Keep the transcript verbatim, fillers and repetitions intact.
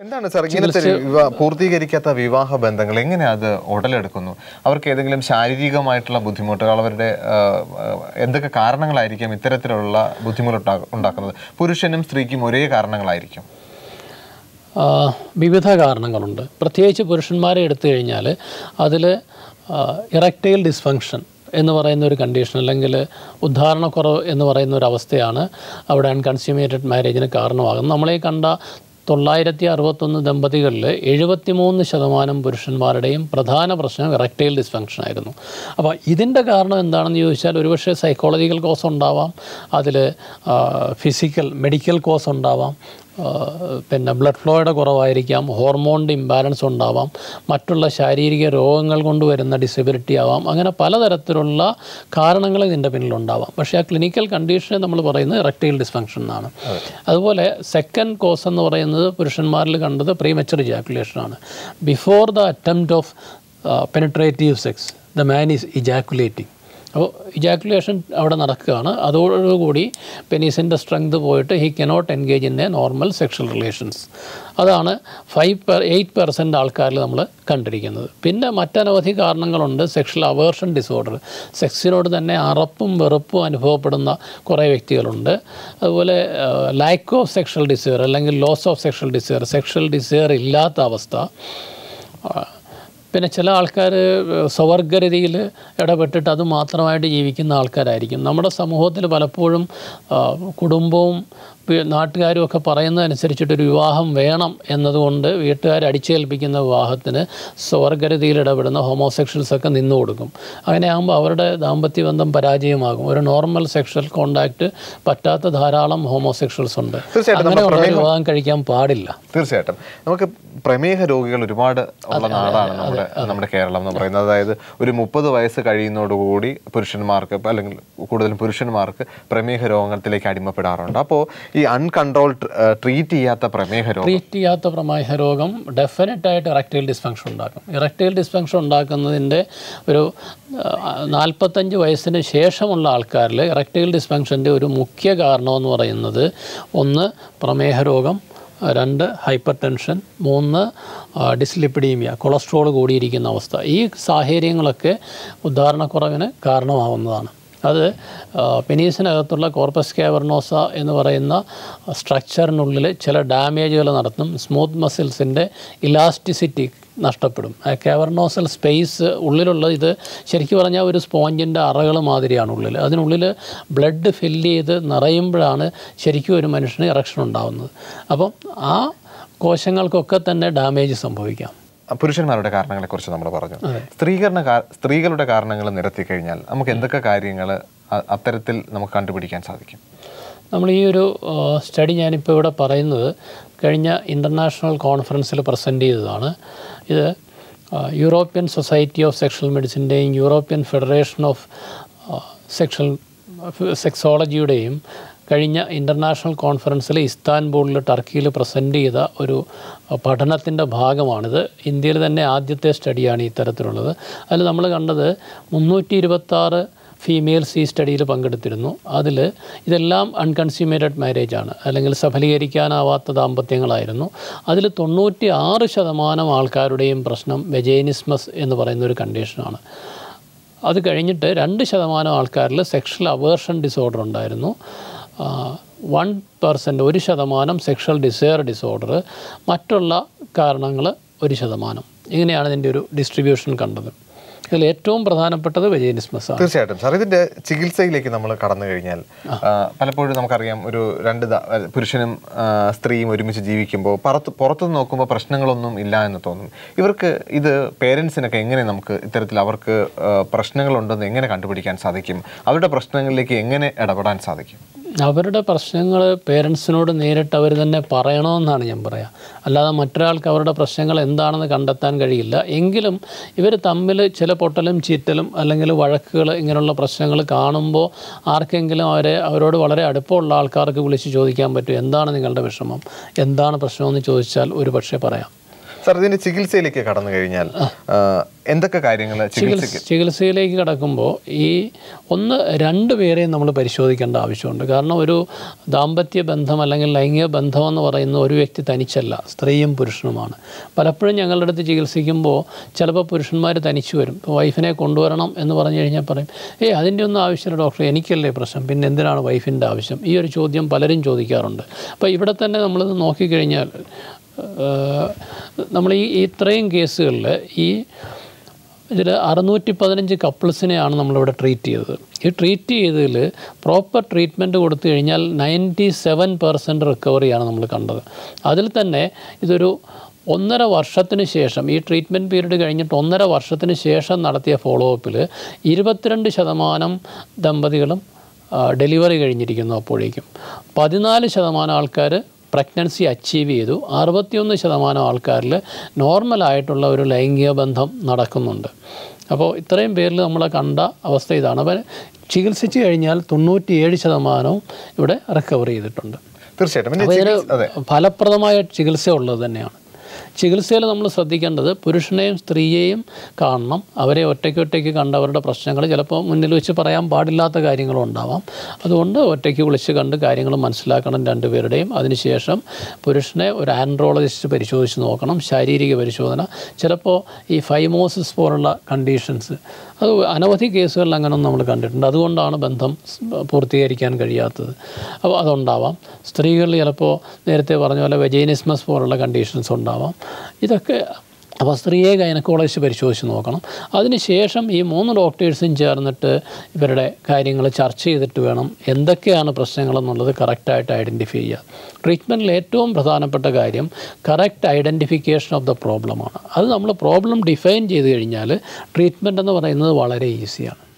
എന്താണ് സാർ ഇങ്ങനത്തെ പൂർത്തീകരിക്കാത്ത വിവാഹ ബന്ധങ്ങൾ എങ്ങനെ അത് ഉടലെടുക്കുന്നു? അവർക്ക് ഏതെങ്കിലും ശാരീരികമായിട്ടുള്ള ബുദ്ധിമുട്ടുകൾ, അവരുടെ എന്തൊക്കെ കാരണങ്ങളായിരിക്കും ഇത്തരത്തിലുള്ള ബുദ്ധിമുട്ട് ഉണ്ടാക്കുന്നത്? പുരുഷനും സ്ത്രീക്കും ഒരേ കാരണങ്ങളായിരിക്കും? വിവിധ കാരണങ്ങളുണ്ട്. പ്രത്യേകിച്ച് പുരുഷന്മാരെ എടുത്തു കഴിഞ്ഞാൽ അതിൽ ഇറക്ടൈൽ ഡിസ്ഫങ്ഷൻ എന്ന് പറയുന്ന ഒരു കണ്ടീഷൻ, അല്ലെങ്കിൽ ഉദ്ധാരണക്കുറവ് എന്ന് പറയുന്ന ഒരു അവസ്ഥയാണ് അവിടെ അൺകൺസ്യൂമേറ്റഡ് മാരേജിന് കാരണമാകുന്നത്. നമ്മളീ കണ്ട തൊള്ളായിരത്തി അറുപത്തൊന്ന് ദമ്പതികളിൽ എഴുപത്തി മൂന്ന് ശതമാനം പുരുഷന്മാരുടെയും പ്രധാന പ്രശ്നം ഇറക്ടൈൽ ഡിസ്ഫങ്ഷൻ ആയിരുന്നു. അപ്പോൾ ഇതിൻ്റെ കാരണം എന്താണെന്ന് ചോദിച്ചാൽ ഒരുപക്ഷെ സൈക്കോളജിക്കൽ കോസ് ഉണ്ടാവാം, അതിൽ ഫിസിക്കൽ മെഡിക്കൽ കോസ് ഉണ്ടാവാം, പിന്നെ ബ്ലഡ് ഫ്ലോയുടെ കുറവായിരിക്കാം, ഹോർമോണിൻ്റെ ഇംബാലൻസ് ഉണ്ടാവാം, മറ്റുള്ള ശാരീരിക രോഗങ്ങൾ കൊണ്ടുവരുന്ന ഡിസബിലിറ്റി ആവാം. അങ്ങനെ പലതരത്തിലുള്ള കാരണങ്ങൾ ഇതിൻ്റെ പിന്നിലുണ്ടാവാം. പക്ഷേ ആ ക്ലിനിക്കൽ കണ്ടീഷനെ നമ്മൾ പറയുന്നത് ഇറക്ടൈൽ ഡിസ്ഫങ്ഷൻ എന്നാണ്. അതുപോലെ സെക്കൻഡ് കോസ് എന്ന് പറയുന്നത് പുരുഷന്മാരിൽ കണ്ടത് പ്രീമച്ചുർ ഇജാക്കുലേഷനാണ്. Before the attempt of penetrative sex the man is ejaculating. അപ്പോൾ ഇജാക്കുലേഷൻ അവിടെ നടക്കുകയാണ്. അതോടുകൂടി പെനീസിൻ്റെ സ്ട്രെങ്ത് പോയിട്ട് he cannot engage in a normal sexual relations. അതാണ് ഫൈവ് പെർ എയ്റ്റ് പെർസെൻറ്റ് ആൾക്കാരിൽ നമ്മൾ കണ്ടിരിക്കുന്നത്. പിന്നെ മറ്റനവധി കാരണങ്ങളുണ്ട്. സെക്ഷൽ അവേർഷൻ ഡിസോർഡർ, സെക്സിനോട് തന്നെ അറപ്പും വെറുപ്പും അനുഭവപ്പെടുന്ന കുറേ വ്യക്തികളുണ്ട്. അതുപോലെ ലാക്ക് ഓഫ് സെക്ഷൽ ഡിസയർ അല്ലെങ്കിൽ loss of sexual desire, sexual desire ഇല്ലാത്ത അവസ്ഥ. പിന്നെ ചില ആൾക്കാർ സ്വവർഗരതിയിൽ ഇടപെട്ടിട്ട് അത് മാത്രമായിട്ട് ജീവിക്കുന്ന ആൾക്കാരായിരിക്കും. നമ്മുടെ സമൂഹത്തിൽ പലപ്പോഴും കുടുംബവും നാട്ടുകാരും ഒക്കെ പറയുന്നതനുസരിച്ചിട്ടൊരു വിവാഹം വേണം എന്നതുകൊണ്ട് വീട്ടുകാർ അടിച്ചേൽപ്പിക്കുന്ന വിവാഹത്തിന് സ്വവർഗരതിയിൽ ഇടപെടുന്ന ഹോമോസെക്ഷൽസൊക്കെ നിന്നു കൊടുക്കും. അങ്ങനെയാകുമ്പോൾ അവരുടെ ദാമ്പത്യ ബന്ധം പരാജയമാകും. ഒരു നോർമൽ സെക്ഷൽ കോണ്ടാക്റ്റ് പറ്റാത്ത ധാരാളം ഹോമോസെക്ഷൽസ് ഉണ്ട്. അങ്ങനെയുള്ള വിവാഹം കഴിക്കാൻ പാടില്ല. തീർച്ചയായിട്ടും നമുക്ക് പ്രമേഹ രോഗികൾ ഒരുപാട് ഉള്ള നാടാണ് നമ്മുടെ നമ്മുടെ കേരളം എന്ന് പറയുന്നത്. അതായത് ഒരു മുപ്പത് വയസ്സ് കഴിയുന്നതോടുകൂടി പുരുഷന്മാർക്ക് അല്ലെങ്കിൽ കൂടുതലും പുരുഷന്മാർക്ക് പ്രമേഹ രോഗത്തിലേക്ക് അടിമപ്പെടാറുണ്ട്. അപ്പോൾ ഈ അൺകൺട്രോൾ ട്രീറ്റ് ചെയ്യാത്ത പ്രമേഹ രോഗം ട്രീറ്റ് ചെയ്യാത്ത പ്രമേഹ രോഗം ഡെഫിനറ്റായിട്ട് ഇറക്ടൈൽ ഡിസ്ഫങ്ഷൻ ഉണ്ടാക്കും. ഇറക്ടൈൽ ഡിസ്ഫങ്ഷൻ ഉണ്ടാക്കുന്നതിൻ്റെ ഒരു നാൽപ്പത്തഞ്ച് വയസ്സിന് ശേഷമുള്ള ആൾക്കാരിൽ ഇറക്ടൈൽ ഡിസ്ഫങ്ഷൻ്റെ ഒരു മുഖ്യ കാരണമെന്ന് പറയുന്നത് ഒന്ന് പ്രമേഹ രോഗം, രണ്ട് ഹൈപ്പർ ടെൻഷൻ, മൂന്ന് ഡിസ്ലിപ്പിഡീമിയ, കൊളസ്ട്രോൾ കൂടിയിരിക്കുന്ന അവസ്ഥ. ഈ സാഹചര്യങ്ങളൊക്കെ ഉദ്ധാരണക്കുറവിന് കാരണമാവുന്നതാണ്. അത് പെനീസിനകത്തുള്ള കോർപ്പസ് കാവർണോസ എന്ന് പറയുന്ന സ്ട്രക്ചറിനുള്ളിൽ ചില ഡാമേജുകൾ നടത്തും. സ്മൂത്ത് മസിൽസിൻ്റെ ഇലാസ്റ്റിസിറ്റി നഷ്ടപ്പെടും. ആ കാവർണോസൽ സ്പേസ് ഉള്ളിലുള്ള ഇത് ശരിക്കും പറഞ്ഞാൽ ഒരു സ്പോഞ്ചിൻ്റെ അറകൾ മാതിരിയാണ് ഉള്ളിൽ. അതിനുള്ളിൽ ബ്ലഡ് ഫില്ല് ചെയ്ത് നിറയുമ്പോഴാണ് ശരിക്കും ഒരു മനുഷ്യന് ഇറക്ഷൻ ഉണ്ടാകുന്നത്. അപ്പം ആ കോശങ്ങൾക്കൊക്കെ തന്നെ ഡാമേജ് സംഭവിക്കാം. പുരുഷന്മാരുടെ കാരണങ്ങളെക്കുറിച്ച് നമ്മൾ പറഞ്ഞു. സ്ത്രീകരണ സ്ത്രീകളുടെ കാരണങ്ങൾ നിരത്തി കഴിഞ്ഞാൽ നമുക്ക് എന്തൊക്കെ കാര്യങ്ങൾ അത്തരത്തിൽ നമുക്ക് കണ്ടുപിടിക്കാൻ സാധിക്കും? നമ്മൾ ഈ ഒരു സ്റ്റഡി ഞാനിപ്പോൾ ഇവിടെ പറയുന്നത് കഴിഞ്ഞ ഇൻ്റർനാഷണൽ കോൺഫറൻസിൽ പ്രസൻറ്റ് ചെയ്തതാണ്. ഇത് യൂറോപ്യൻ സൊസൈറ്റി ഓഫ് സെക്ഷൽ മെഡിസിൻ്റെയും യൂറോപ്യൻ ഫെഡറേഷൻ ഓഫ് സെക്ഷൽ സെക്സോളജിയുടെയും കഴിഞ്ഞ ഇൻ്റർനാഷണൽ കോൺഫറൻസിൽ ഇസ്താൻബൂളിൽ ടർക്കിയിൽ പ്രസൻറ്റ് ചെയ്ത ഒരു പഠനത്തിൻ്റെ ഭാഗമാണിത്. ഇന്ത്യയിൽ തന്നെ ആദ്യത്തെ സ്റ്റഡിയാണ് ഇത്തരത്തിലുള്ളത്. അതിൽ നമ്മൾ കണ്ടത് മുന്നൂറ്റി ഇരുപത്താറ് ഫീമെയിൽസ് ഈ സ്റ്റഡിയിൽ പങ്കെടുത്തിരുന്നു. അതിൽ ഇതെല്ലാം അൺകൺസ്യൂമേറ്റഡ് മാരേജാണ്, അല്ലെങ്കിൽ സഫലീകരിക്കാനാവാത്ത ദാമ്പത്യങ്ങളായിരുന്നു. അതിൽ തൊണ്ണൂറ്റി ആറ് ശതമാനം ആൾക്കാരുടെയും പ്രശ്നം വെജൈനിസ്മസ് എന്ന് പറയുന്ന ഒരു കണ്ടീഷനാണ്. അത് കഴിഞ്ഞിട്ട് രണ്ട് ശതമാനം ആൾക്കാരിൽ സെക്ഷൽ അവേർഷൻ ഡിസോർഡർ ഉണ്ടായിരുന്നു. വൺ പെർസെൻറ്റ് ഒരു ശതമാനം സെക്ഷൽ ഡിസയർ ഡിസോർഡർ, മറ്റുള്ള കാരണങ്ങൾ ഒരു ശതമാനം. ഇങ്ങനെയാണ് ഇതിൻ്റെ ഒരു ഡിസ്ട്രിബ്യൂഷൻ കണ്ടത്. ഇതിൽ ഏറ്റവും പ്രധാനപ്പെട്ടത് വെജൈനിസ്മസ് ആണ്. തീർച്ചയായിട്ടും സാർ, ഇതിൻ്റെ ചികിത്സയിലേക്ക് നമ്മൾ കടന്നു കഴിഞ്ഞാൽ പലപ്പോഴും നമുക്കറിയാം, ഒരു രണ്ട് പുരുഷനും സ്ത്രീയും ഒരുമിച്ച് ജീവിക്കുമ്പോൾ പുറത്ത് പുറത്തുനിന്ന് നോക്കുമ്പോൾ പ്രശ്നങ്ങളൊന്നും ഇല്ല എന്ന് തോന്നും. ഇവർക്ക് ഇത് പേരൻസിനൊക്കെ എങ്ങനെ നമുക്ക് ഇത്തരത്തിൽ അവർക്ക് പ്രശ്നങ്ങളുണ്ടെന്ന് എങ്ങനെ കണ്ടുപിടിക്കാൻ സാധിക്കും? അവരുടെ പ്രശ്നങ്ങളിലേക്ക് എങ്ങനെ ഇടപെടാൻ സാധിക്കും? അവരുടെ പ്രശ്നങ്ങൾ പേരൻസിനോട് നേരിട്ട് അവർ തന്നെ പറയണമെന്നാണ് ഞാൻ പറയാം. അല്ലാതെ മറ്റൊരാൾക്ക് അവരുടെ പ്രശ്നങ്ങൾ എന്താണെന്ന് കണ്ടെത്താൻ കഴിയില്ല. എങ്കിലും ഇവർ തമ്മിൽ ചില പൊട്ടലും ചീറ്റലും അല്ലെങ്കിൽ വഴക്കുകൾ ഇങ്ങനെയുള്ള പ്രശ്നങ്ങൾ കാണുമ്പോൾ ആർക്കെങ്കിലും അവരെ അവരോട് വളരെ അടുപ്പമുള്ള ആൾക്കാർക്ക് വിളിച്ച് ചോദിക്കാൻ പറ്റും, എന്താണ് നിങ്ങളുടെ വിഷമം, എന്താണ് പ്രശ്നമെന്ന് ചോദിച്ചാൽ ഒരു പക്ഷേ പറയാം. സാർ ഇതിൻ്റെ ചികിത്സയിലേക്ക് കടന്നു കഴിഞ്ഞാൽ എന്തൊക്കെ കാര്യങ്ങൾ ചികിത്സയിലേക്ക് കടക്കുമ്പോൾ ഈ ഒന്ന് രണ്ട് പേരെയും നമ്മൾ പരിശോധിക്കേണ്ട ആവശ്യമുണ്ട്. കാരണം ഒരു ദാമ്പത്യ ബന്ധം അല്ലെങ്കിൽ ലൈംഗിക ബന്ധം എന്ന് പറയുന്ന ഒരു വ്യക്തി തനിച്ചല്ല, സ്ത്രീയും പുരുഷനുമാണ്. പലപ്പോഴും ഞങ്ങളുടെ അടുത്ത് ചികിത്സിക്കുമ്പോൾ ചിലപ്പോൾ പുരുഷന്മാർ തനിച്ചു വരും. ഇപ്പോൾ വൈഫിനെ കൊണ്ടുവരണം എന്ന് പറഞ്ഞു കഴിഞ്ഞാൽ പറയും, ഏയ് അതിൻ്റെ ഒന്നും ആവശ്യമില്ല ഡോക്ടർ, എനിക്കല്ലേ പ്രശ്നം, പിന്നെ എന്തിനാണ് വൈഫിൻ്റെ ആവശ്യം? ഈ ഒരു ചോദ്യം പലരും ചോദിക്കാറുണ്ട്. അപ്പോൾ ഇവിടെ തന്നെ നമ്മളിത് നോക്കിക്കഴിഞ്ഞാൽ നമ്മൾ ഈ ഇത്രയും കേസുകളിൽ ഈ ഇതിൽ അറുന്നൂറ്റി പതിനഞ്ച് കപ്പിൾസിനെയാണ് നമ്മളിവിടെ ട്രീറ്റ് ചെയ്തത്. ഈ ട്രീറ്റ് ചെയ്തതിൽ പ്രോപ്പർ ട്രീറ്റ്മെൻറ്റ് കൊടുത്തു കഴിഞ്ഞാൽ നയൻറ്റി സെവൻ പെർസെൻറ്റ് റിക്കവറിയാണ് നമ്മൾ കണ്ടത്. അതിൽ തന്നെ ഇതൊരു ഒന്നര വർഷത്തിന് ശേഷം, ഈ ട്രീറ്റ്മെൻറ്റ് പീരീഡ് കഴിഞ്ഞിട്ട് ഒന്നര വർഷത്തിന് ശേഷം നടത്തിയ ഫോളോ അപ്പിൽ ഇരുപത്തിരണ്ട് ശതമാനം ദമ്പതികളും ഡെലിവറി കഴിഞ്ഞിരിക്കുന്നു. അപ്പോഴേക്കും പതിനാല് ശതമാനം ആൾക്കാർ പ്രഗ്നൻസി അച്ചീവ് ചെയ്തു. അറുപത്തിയൊന്ന് ശതമാനം ആൾക്കാരിൽ നോർമലായിട്ടുള്ള ഒരു ലൈംഗിക ബന്ധം നടക്കുന്നുണ്ട്. അപ്പോൾ ഇത്രയും പേരിൽ നമ്മൾ കണ്ട അവസ്ഥ ഇതാണ്. അപ്പോൾ ചികിത്സിച്ച് കഴിഞ്ഞാൽ തൊണ്ണൂറ്റിയേഴ് ശതമാനവും ഇവിടെ റിക്കവർ ചെയ്തിട്ടുണ്ട്. തീർച്ചയായിട്ടും അപ്പോൾ ഇതിന് ഫലപ്രദമായ ചികിത്സ ഉള്ളത് തന്നെയാണ്. ചികിത്സയിൽ നമ്മൾ ശ്രദ്ധിക്കേണ്ടത് പുരുഷനെയും സ്ത്രീയെയും കാണണം. അവരെ ഒറ്റയ്ക്ക് ഒറ്റയ്ക്ക് കണ്ട് അവരുടെ പ്രശ്നങ്ങൾ ചിലപ്പോൾ മുന്നിൽ വെച്ച് പറയാൻ പാടില്ലാത്ത കാര്യങ്ങളും ഉണ്ടാവാം. അതുകൊണ്ട് ഒറ്റയ്ക്ക് വിളിച്ച് കണ്ട് കാര്യങ്ങൾ മനസ്സിലാക്കണം രണ്ടുപേരുടെയും. അതിനുശേഷം പുരുഷനെ ഒരു ആൻഡ്രോളജിസ്റ്റ് പരിശോധിച്ച് നോക്കണം, ശാരീരിക പരിശോധന. ചിലപ്പോൾ ഈ ഫൈമോസിസ് പോലുള്ള കണ്ടീഷൻസ്, അത് അനവധി കേസുകളിൽ അങ്ങനെയൊന്നും നമ്മൾ കണ്ടിട്ടുണ്ട്. അതുകൊണ്ടാണ് ബന്ധം പൂർത്തീകരിക്കാൻ കഴിയാത്തത്. അപ്പോൾ അതുണ്ടാവാം. സ്ത്രീകളിൽ ചിലപ്പോൾ നേരത്തെ പറഞ്ഞ പോലെ വെജൈനിസ്മസ് പോലുള്ള കണ്ടീഷൻസ് ഉണ്ടാവാം. ഇതൊക്കെ അപ്പോൾ സ്ത്രീയെ ഗൈനക്കോളജിസ്റ്റ് പരിശോധിച്ച് നോക്കണം. അതിനുശേഷം ഈ മൂന്ന് ഡോക്ടേഴ്സും ചേർന്നിട്ട് ഇവരുടെ കാര്യങ്ങൾ ചർച്ച ചെയ്തിട്ട് വേണം എന്തൊക്കെയാണ് പ്രശ്നങ്ങളെന്നുള്ളത് കറക്റ്റായിട്ട് ഐഡൻറ്റിഫൈ ചെയ്യുക. ട്രീറ്റ്മെൻറ്റിൽ ഏറ്റവും പ്രധാനപ്പെട്ട കാര്യം കറക്റ്റ് ഐഡൻറ്റിഫിക്കേഷൻ ഓഫ് ദ പ്രോബ്ലമാണ്. അത് നമ്മൾ പ്രോബ്ലം ഡിഫൈൻ ചെയ്ത് കഴിഞ്ഞാൽ ട്രീറ്റ്മെൻറ്റ് എന്ന് പറയുന്നത് വളരെ ഈസിയാണ്.